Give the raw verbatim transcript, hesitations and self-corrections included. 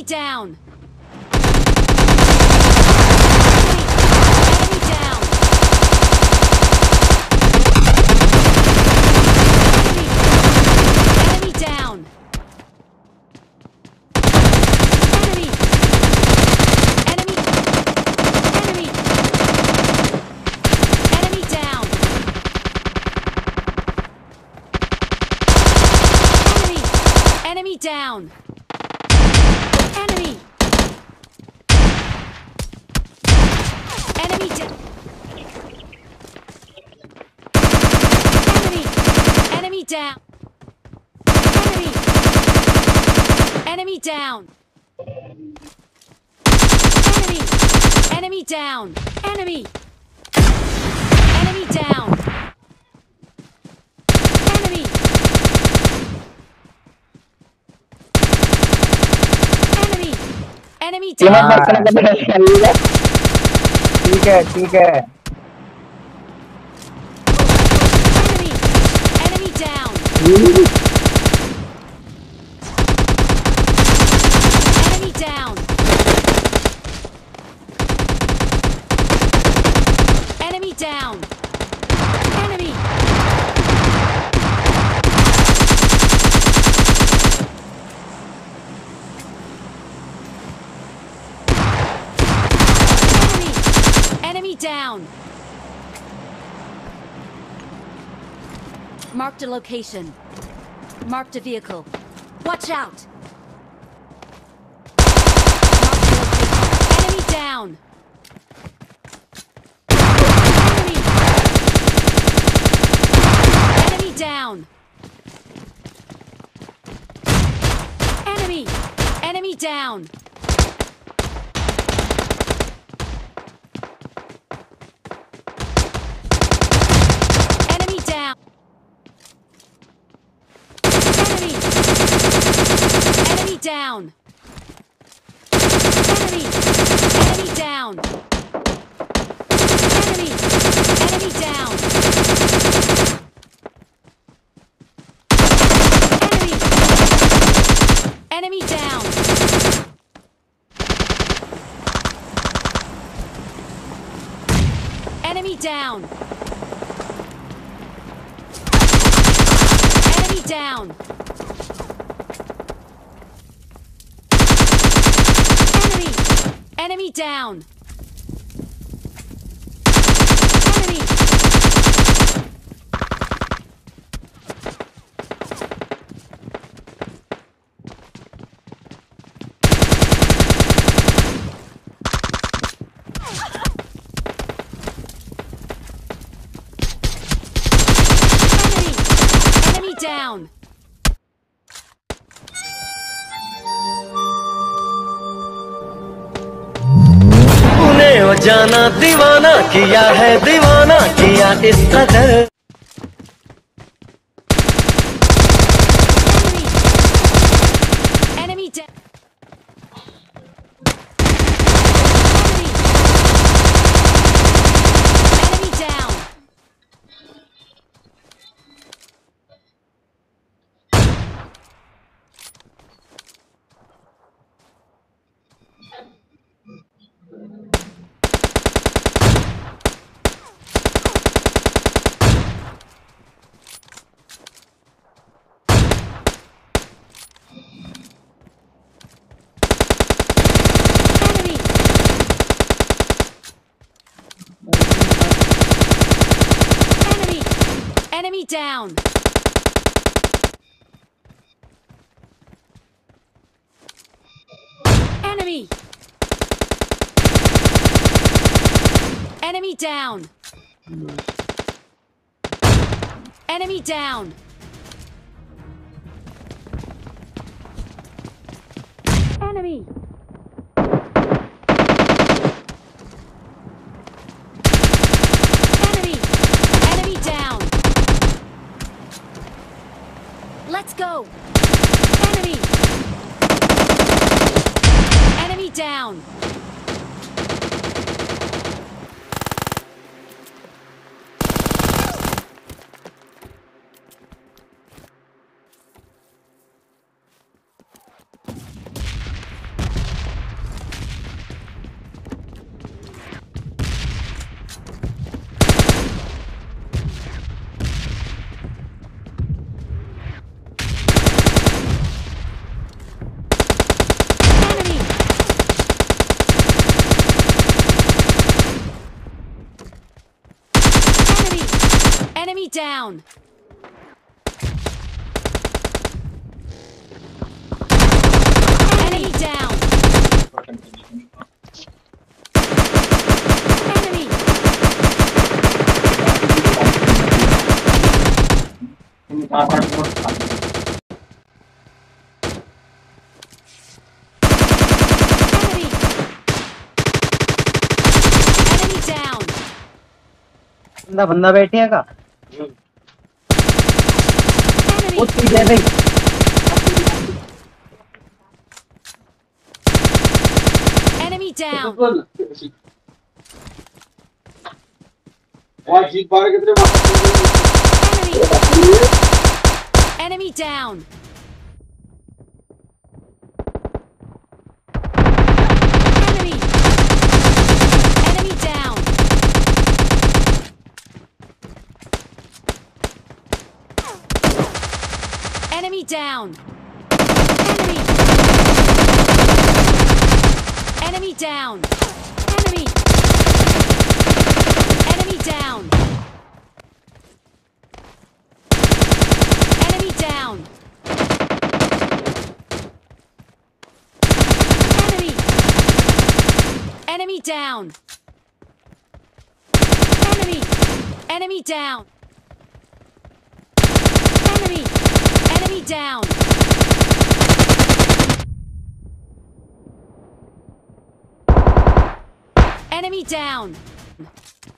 down! Enemy down! Enemy! Enemy down! Enemy! Enemy down! Enemy! Enemy down! Enemy! Enemy down! Enemy! Enemy down! Enemy! Enemy down! ठीक है ठीक है Enemy! Enemy down! Enemy down! Enemy down! Enemy! Enemy down! Marked a location. Marked a vehicle. Watch out! Marked a location. Enemy down! Enemy! Enemy down! Enemy! Enemy down! Enemy down! Enemy! Enemy down! Enemy! Enemy down! Enemy! Enemy down! Enemy! Enemy down! Enemy down! Enemy down! Enemy! Enemy down! Enemy! Enemy down! तूने वो जाना दीवाना किया है दीवाना किया इस कदर Enemy! Enemy down! Enemy! Enemy down! Enemy! Enemy! Enemy down! Enemy! Enemy down! Enemy down! Enemy! Enemy! Enemy down! Let's go! Enemy! Enemy down! Enemy down! Enemy down! Enemy! Enemy! Enemy down! बंदा बंदा बैठेगा Enemy! वो ठीक है भाई Enemy down! Enemy! Enemy down! Enemy! Enemy down! Enemy down! Enemy! Enemy down! Enemy! Enemy down! Enemy down! Enemy! Enemy down! Enemy! Enemy down! Enemy! Enemy down! Enemy down!